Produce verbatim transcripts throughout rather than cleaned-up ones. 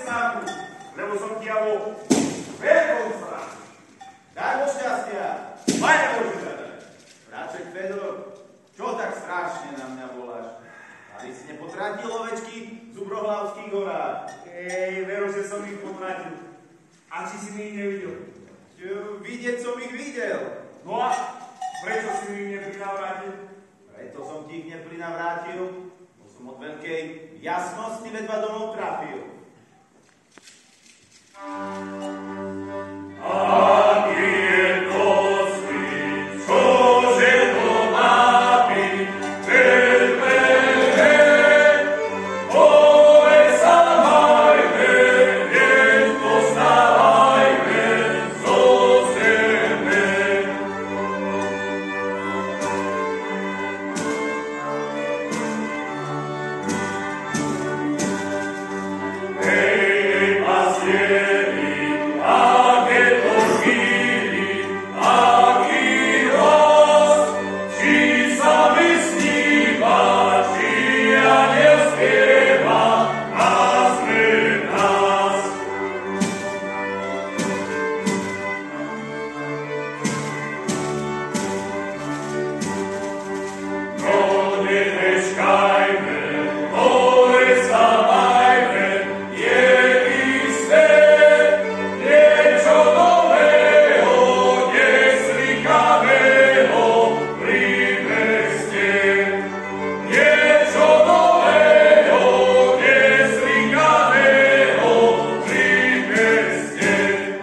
strachu, lebo som ti javo veľkou strachu. Daj Boh šťastia, Pane Bože zadaj. Bráček Fedor, čo tak strašne na mňa voláš? Ali si nepotratil ovečky z Ubrohlavských horách? Ej, veru, že som ich potratil. A či si mi ich nevidel? Čo, vidieť som ich videl. No a prečo si mi ich neprinavrátil? Preto som ti ich neprinavrátil, bo som od veľkej jasnosti ledva domov trafil. Aký je to svíc, čože to má byť, vedme, ove sa majme, jedno stávajme zo zeme. Hej, pasieri, aké to chvíli, aký hlas, či sa mi sníva, či aniel spieva, nás pred nás. No neveškajme, hore sa majme, je isté, niečo nového, nezlikavého pri meste. Niečo nového, nezlikavého pri meste.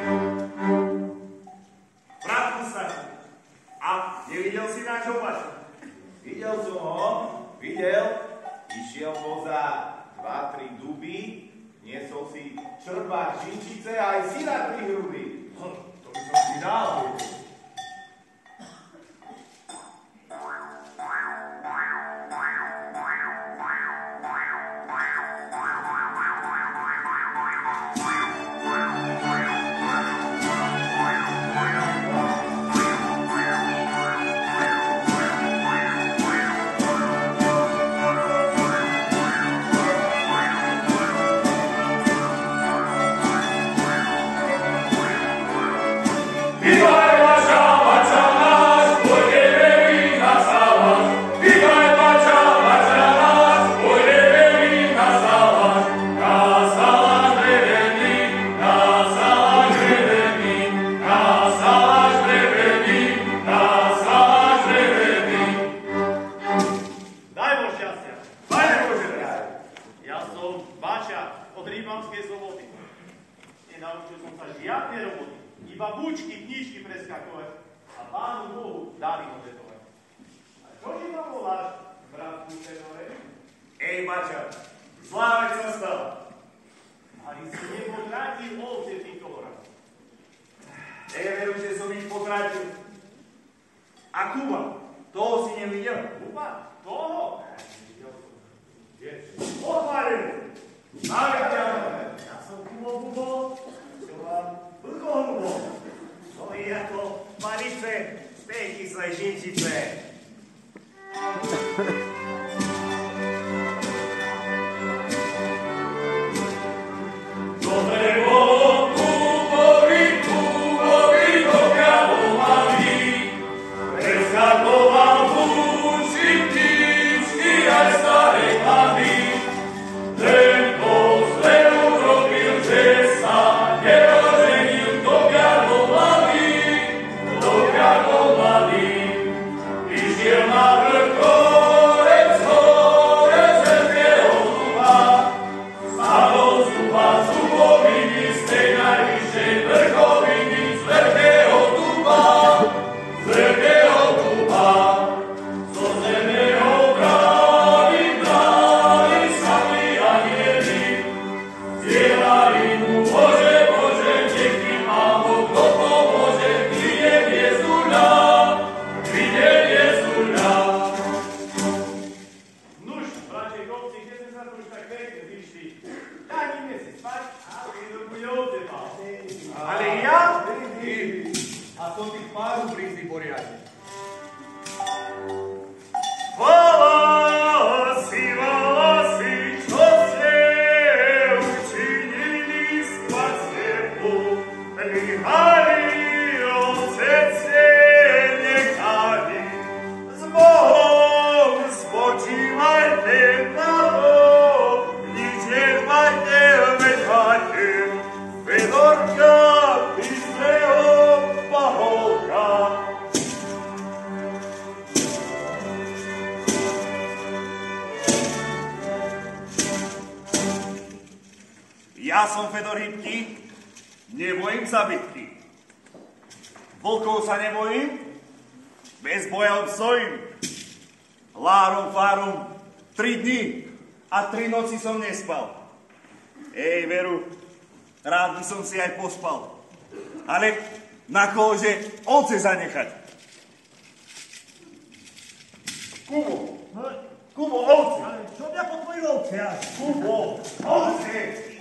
Bratku starý, a nevidel si nášho paša? Videl som ho, videl, išiel poza dva, tri duby, niesol si črbák žinčice a aj syna tri hruby. Hm, to by som si dal. Bývaj vaša, vaša náš, pôjdeme my na sávaš. Bývaj vaša, vaša náš, pôjdeme my na sávaš. Na sávaš drevený, na sávaš drevený, na sávaš drevený, na sávaš drevený. Daj Boh šťastia. Pane Bože daj. Ja som Bača od Rímavskej Soboty. Nenaučil som sa žiadne roboty. Iba bučky, knižky preskakovať a Pánu Bohu dali obetovať. A čo ti tam voláš, bratku Fedore? Ej, Bača, slávek sa stal. Ali si nepotratil ovce v týchto horách. Ej, veru, že som ich potratil. A Kuba, toho si nevidel? Kuba? Toho? Pochválený. Ale ťa, Ja som Kubo Bubo, čo vám vrcholnubo. To je ako palice z tej kyslej žinčice. Dobre bolo Kubovi, Kubovi do kráľovali, preskakoval vúči ptičky aj staré chlady. Len to zle urobil, že sa neoženil do kráľovali, do kráľovali. Išiel na vrch horec, horec veľkého duba, spadol zuba zuboviny z tej najvyššej vrchoviny, z veľkého duba, z veľkého duba. Zo zeme ho brali, brali sami anieli, zdieľali mu, Bože, Bože, nech ti mámo, kto pomôže, vidieť Jezuľa, vidieť Jezuľa. Nuž, bratie chlopci, kde sme sa tu už tak pekne vyšli? Dajme si spať a Fedor bude od teba. ale ja? A som tých páru prísli poriadne. Volosy, volosy, čo ste učinili? Ja som Fedor Hybký, nebojím sa bitky. Vlkov sa nebojím, bez boja obstojím. Lárom, fárom, tri dni a tri noci som nespal. Ej, veru, rád by som si aj pospal. Ale na kože ovce zanechať. Kubo, Kubo, ovce. Ale čo mňa po tvojich ovciach? Kubo, ovce.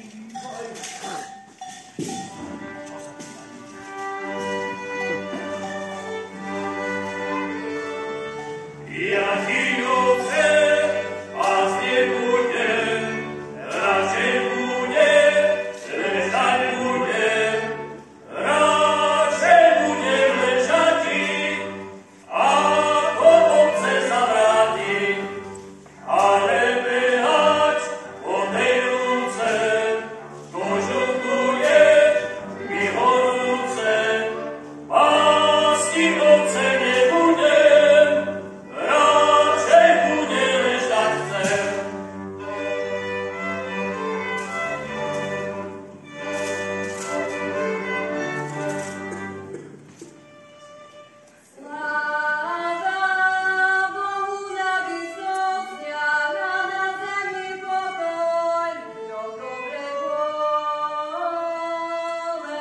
Ja ti ovce, a z nebudem, radšej budem, ležať budem, radšej budem ležati, ako ovce zavráti, ale behať po tej rúce, to žltuje mi horúce, pasti ovce nebudem, radšej budem ležať chcem. Sláva Bohu na výsostniach a na zemi pokoj, čo dobre vôle.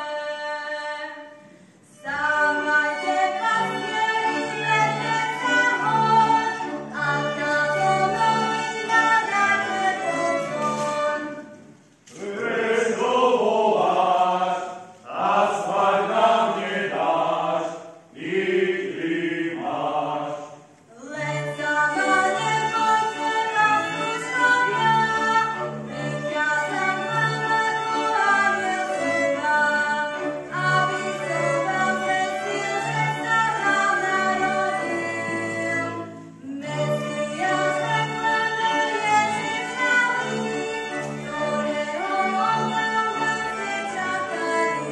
Stávajte, pastieri, vedte sa hoň, a kňazovi nadajte pokoj. Preto voláš, a spať nám nedáš, nikdy máš. Len sa ma nebojte, rozpúšťania, veď ja som rovnako aniel seba, aby som vám zestil, že sa vám narodil. Mesiáš preklene Ježiš malý, ktorého obrana ste čakali.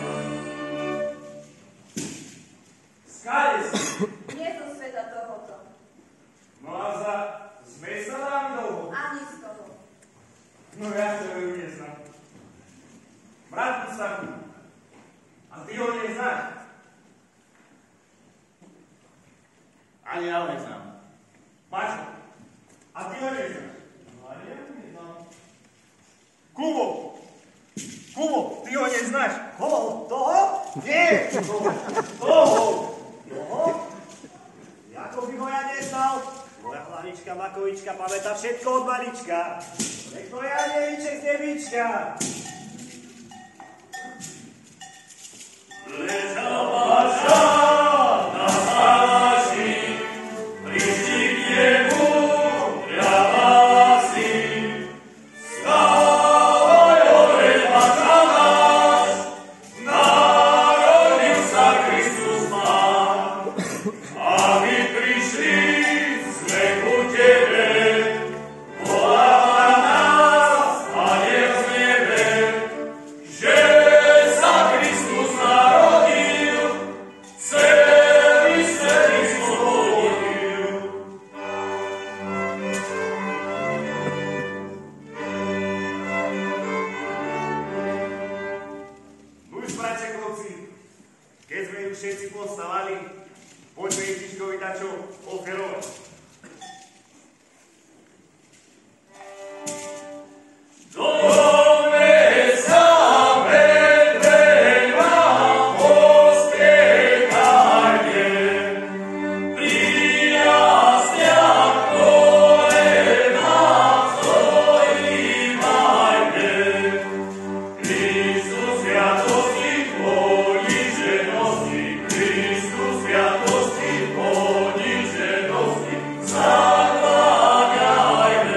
Skáde si. Nie zo sveta tohoto, No a za sme sa nám dlho. ani z toho. No ja to veru neznám. Vráť sa tu. A ty ho neznáš. Ani ja ho neznám. Mačko. A ty ho neznáš. No a ja ho neznám. Kubo. Kubo, ty ho neznáš. Koho? Toho? Nie. Toho. Toho? Ako by ho ja neznal? Moja hlavička Makovička pamätá všetko od malička. Nech to ja nevíček z nevíčka. Ležavača na záši, prišli k nemu ľavasi. Stávaj, hore, Mača náš, narodil sa Kristus Pán. A my prišli, sme ku tebe, volá nás Aniel z nebe, že sa Kristus narodil, celý svet vyslobodil. Nuž, bratia chlopci, keď sme ju všetci postavali, poďme Ježiškovi dačo oferovať. Dome sa vedre na pospiekajte, prijazdia, ktoré nás dojímajte. Kristus sviatosti poniženosti, Kristus sviatosti poniženosti, zakláňajte.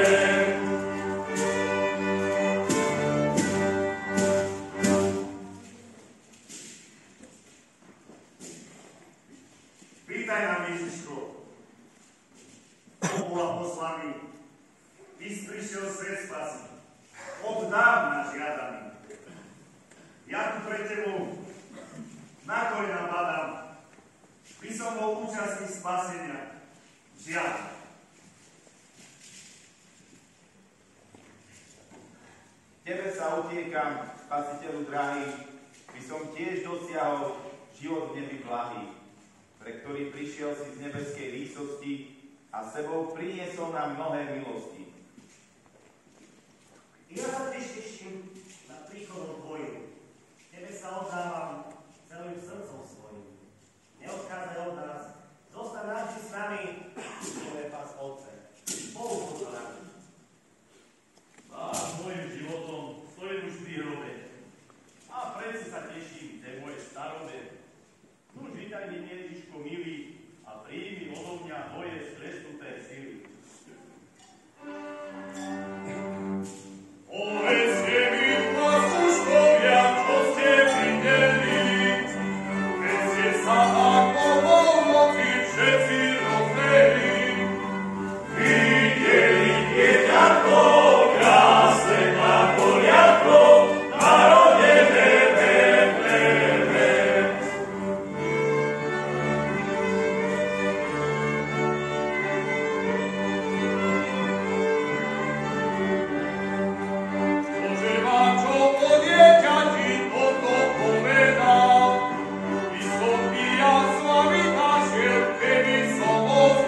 Vítaj nám, Ježiško. Boha poslaný, ty si prišiel svet spasiť. Od dávna žiadaný. Ja tu pred tebou na koľna padám. By som bol účastný spasenia. Žiaľ. Tebe sa utiekam, Spasiteľu drahý, by som tiež dosiahol život v nebi blahý, pre ktorý prišiel si z nebeskej výsosti a sebou priniesol nám mnohé milosti. Ja sa tiež teším na príchodom